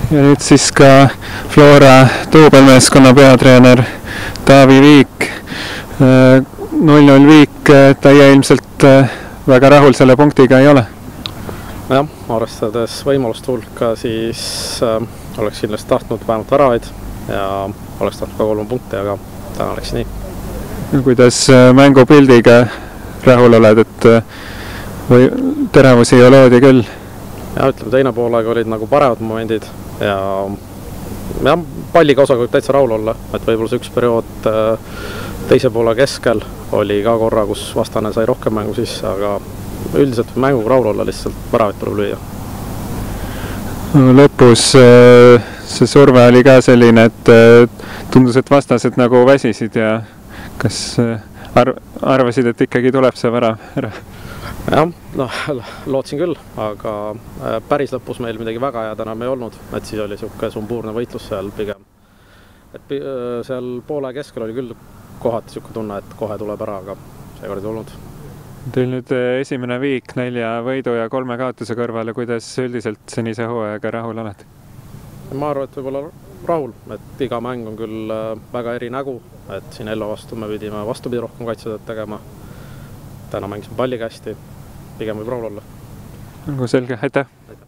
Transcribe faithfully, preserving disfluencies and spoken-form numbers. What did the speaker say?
Ja nüüd siis ka Flora duubelmeeskonna peatreener Taavi Viik. null null Viik, teie ilmselt väga rahul selle punktiga ei ole? Jah, arvestades võimaluste hulka, siis äh, oleks kindlasti tahtnud vähemalt väravaid ja oleks tahtnud ka kolm punkti, aga täna läks nii. Kuidas mängupildiga rahul oled, et või teravusi ja loodi küll? Ja ütleme, teine poolega olid nagu paremad momendid ja, ja palliga osaga võib täitsa rahul olla, et võib-olla see üks periood teise poole keskel oli ka korra, kus vastane sai rohkem mängu sisse, aga üldiselt mänguga rahul olla, lihtsalt väravit tuleb lüüa. Lõpus see surve oli ka selline, et tundus, et vastased nagu väsisid ja kas arv arvasid, et ikkagi tuleb see värav ära? Jah, noh, lootsin küll, aga päris lõpus meil midagi väga head enam ei olnud, et siis oli siuke sumbuurne võitlus seal pigem. Et seal poole keskel oli küll kohati siuke tunne, et kohe tuleb ära, aga seekord ei tulnud. Teil nüüd esimene viik nelja võidu ja kolme kaotuse kõrvale, kuidas üldiselt senise hooajaga rahul oled? Ma arvan, et võib-olla rahul, et iga mäng on küll väga eri nägu, et siin Ello vastu me pidime vastupidi rohkem kaitsetööd tegema. Täna mängisime palliga hästi, pigem võib rahul olla. Selge, aitäh!